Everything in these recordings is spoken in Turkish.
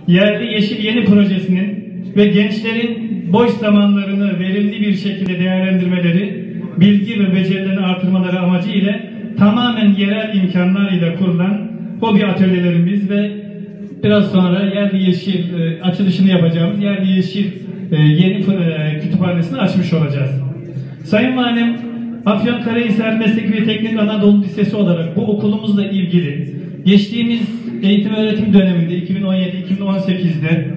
Yerli Yeşil Yeni projesinin ve gençlerin boş zamanlarını verimli bir şekilde değerlendirmeleri, bilgi ve becerilerini artırmaları amacı ile tamamen yerel imkanlar ile kurulan hobi atölyelerimiz ve biraz sonra Yerli Yeşil açılışını yapacağımız Yerli Yeşil Yeni kütüphanesini açmış olacağız. Sayın Valim, Afyonkarahisar Meslek ve Teknik Anadolu Lisesi olarak bu okulumuzla ilgili geçtiğimiz eğitim öğretim döneminde 2017-2018'de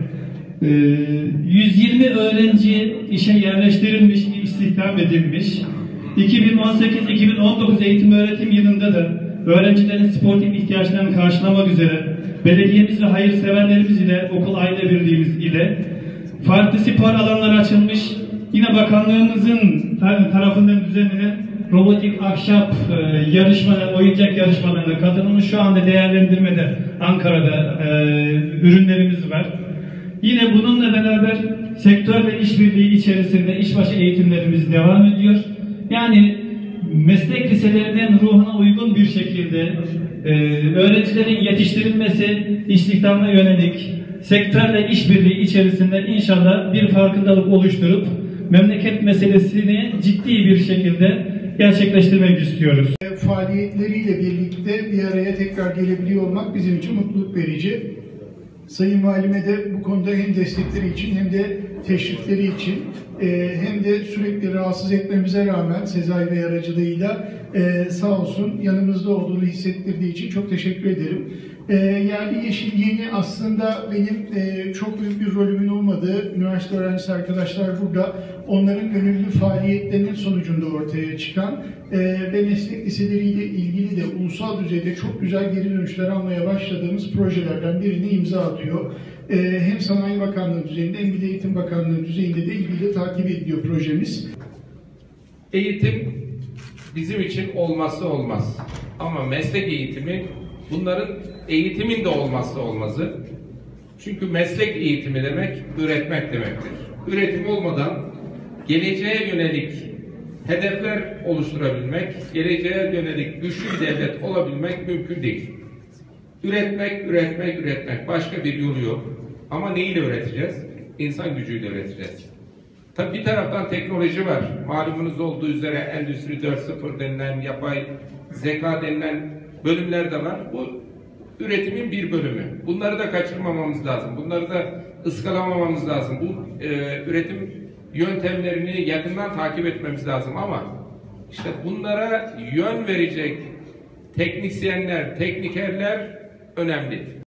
120 öğrenci işe yerleştirilmiş, istihdam edilmiş. 2018-2019 eğitim öğretim yılında da öğrencilerin sportif ihtiyaçlarını karşılamak üzere belediyemiz ve hayırseverlerimiz ile okul aile birliğimiz ile farklı spor alanları açılmış. Yine bakanlığımızın tarafından düzenlenen robotik ahşap yarışmalar, oyuncak yarışmalarına katılmış. Şu anda değerlendirmede Ankara'da ürünlerimiz var. Yine bununla beraber sektör ve işbirliği içerisinde işbaşı eğitimlerimiz devam ediyor. Yani meslek liselerinin ruhuna uygun bir şekilde öğrencilerin yetiştirilmesi, istihdama yönelik sektörle işbirliği içerisinde inşallah bir farkındalık oluşturup memleket meselesini ciddi bir şekilde gerçekleştirmek istiyoruz. Faaliyetleriyle birlikte bir araya tekrar gelebiliyor olmak bizim için mutluluk verici. Sayın Valime de bu konuda hem destekleri için hem de teşrifleri için hem de sürekli rahatsız etmemize rağmen Sezai Bey aracılığıyla sağ olsun yanımızda olduğunu hissettirdiği için çok teşekkür ederim. Yerli Yeşil Yeni aslında benim çok büyük bir rolümün olmadığı üniversite öğrencisi arkadaşlar burada. Onların gönüllü faaliyetlerinin sonucunda ortaya çıkan ve meslek liseleriyle ilgili de ulusal düzeyde çok güzel geri dönüşler almaya başladığımız projelerden birini imza atıyor. Hem Sanayi Bakanlığı düzeyinde hem Milli Eğitim Bakanlığı düzeyinde de ilgili takip ediliyor projemiz. Eğitim bizim için olmazsa olmaz. Ama meslek eğitimi bunların eğitimin de olmazsa olmazı. Çünkü meslek eğitimi demek üretmek demektir. Üretim olmadan geleceğe yönelik hedefler oluşturabilmek, geleceğe yönelik güçlü bir devlet olabilmek mümkün değil. Üretmek. Başka bir yolu yok. Ama neyle üreteceğiz? İnsan gücüyle üreteceğiz. Tabii bir taraftan teknoloji var. Malumunuz olduğu üzere Endüstri 4.0 denilen, yapay zeka denilen bölümler de var. Bu üretimin bir bölümü. Bunları da kaçırmamamız lazım. Bunları da ıskalamamamız lazım. Bu üretim yöntemlerini yakından takip etmemiz lazım ama işte bunlara yön verecek teknisyenler, teknikerler önemli.